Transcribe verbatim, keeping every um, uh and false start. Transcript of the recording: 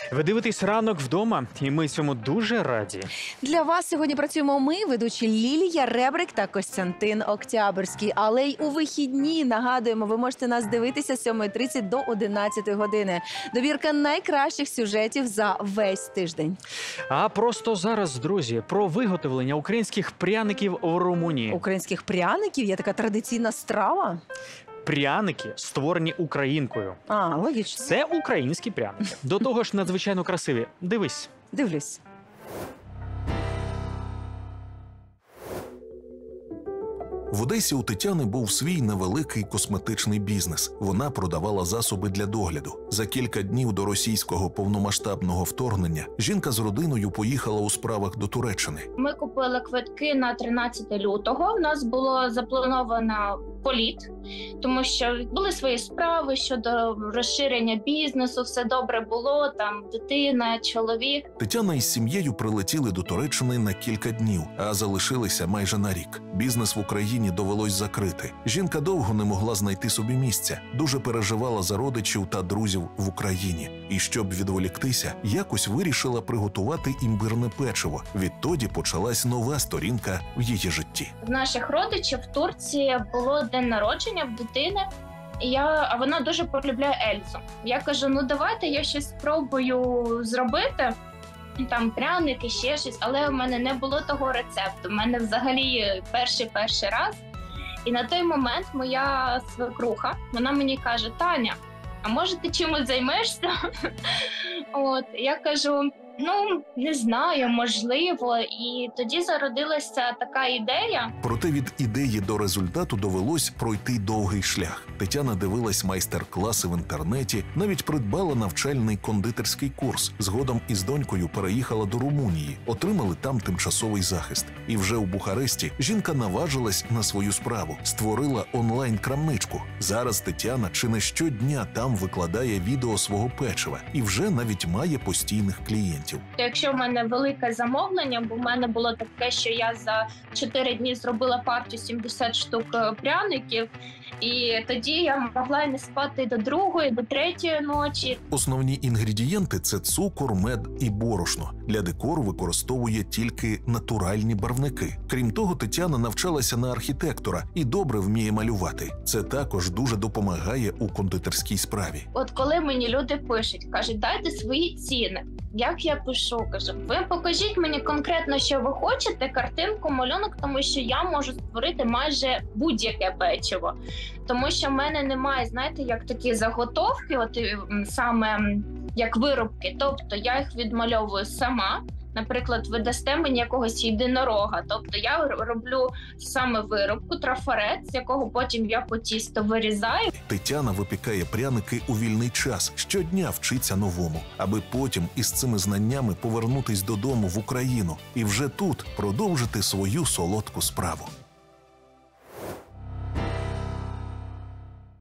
Ви дивитесь «Ранок вдома», і ми цьому дуже раді. Для вас сьогодні працюємо ми, ведучі Лілія Ребрик та Костянтин Октябрьський. Але й у вихідні, нагадуємо, ви можете нас дивитися з сьомої тридцять до одинадцятої години. Добірка найкращих сюжетів за весь тиждень. А просто зараз, друзі, про виготовлення українських пряників в Румунії. Українських пряників? Є така традиційна страва? Пряники створені українкою. А, логічно. Це українські пряники. До того ж надзвичайно красиві. Дивись. Дивлюсь. В Одесі у Тетяни був свій невеликий косметичний бізнес. Вона продавала засоби для догляду. За кілька днів до російського повномасштабного вторгнення жінка з родиною поїхала у справах до Туреччини. Ми купили квитки на тринадцяте лютого. У нас було заплановано політ, тому що були свої справи щодо розширення бізнесу, все добре було, там дитина, чоловік. Тетяна із сім'єю прилетіли до Туреччини на кілька днів, а залишилися майже на рік. Бізнес в Україні довелось закрити. Жінка довго не могла знайти собі місця, дуже переживала за родичів та друзів в Україні. І щоб відволіктися, якось вирішила приготувати імбирне печиво. Відтоді почалась нова сторінка в її житті. В наших родичів в Турції було день народження в дитини, і я, а вона дуже полюбляє Ельзу. Я кажу, ну давайте я щось спробую зробити, там пряники, ще щось, але у мене не було того рецепту. У мене взагалі перший-перший раз. І на той момент моя свекруха, вона мені каже, Таня, а може ти чимось займешся? От, я кажу, ну, не знаю, можливо. І тоді зародилася така ідея. Проте від ідеї до результату довелось пройти довгий шлях. Тетяна дивилась майстер-класи в інтернеті, навіть придбала навчальний кондитерський курс. Згодом із донькою переїхала до Румунії, отримали там тимчасовий захист. І вже у Бухаресті жінка наважилась на свою справу, створила онлайн-крамничку. Зараз Тетяна чи не щодня там викладає відео свого печива і вже навіть має постійних клієнтів. Якщо в мене велике замовлення, бо в мене було таке, що я за чотири дні зробила партію сімдесят штук пряників, і тоді я могла не спати до другої, до третьої ночі. Основні інгредієнти – це цукор, мед і борошно. Для декору використовує тільки натуральні барвники. Крім того, Тетяна навчалася на архітектора і добре вміє малювати. Це також дуже допомагає у кондитерській справі. От коли мені люди пишуть, кажуть, дайте свої ціни. Як я пишу? Кажу, ви покажіть мені конкретно, що ви хочете, картинку, малюнок, тому що я можу створити майже будь-яке печиво. Тому що в мене немає, знаєте, як такі заготовки, от саме як виробки. Тобто я їх відмальовую сама. Наприклад, ви дасте мені якогось єдинорога. Тобто я роблю саме виробку, трафарет, з якого потім я по тісто вирізаю. Тетяна випікає пряники у вільний час, щодня вчиться новому, аби потім із цими знаннями повернутись додому в Україну і вже тут продовжити свою солодку справу.